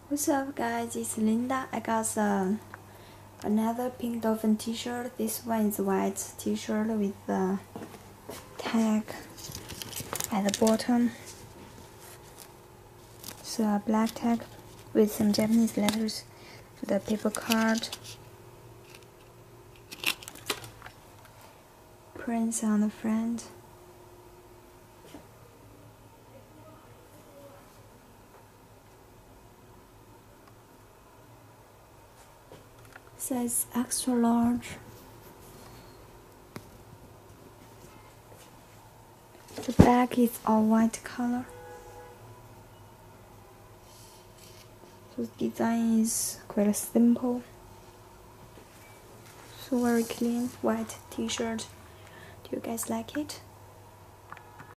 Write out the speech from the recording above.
What's up guys, it's Linda. I got another pink Dolphin t-shirt. This one is white t-shirt with the tag at the bottom. It's a black tag with some Japanese letters. The paper card. Prints on the front. Size extra large. The back is all white color. So the design is quite simple. So very clean white t-shirt. Do you guys like it?